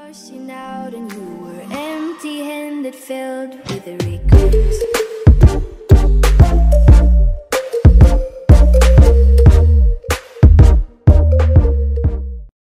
rushing out and you were empty-handed, filled with regrets.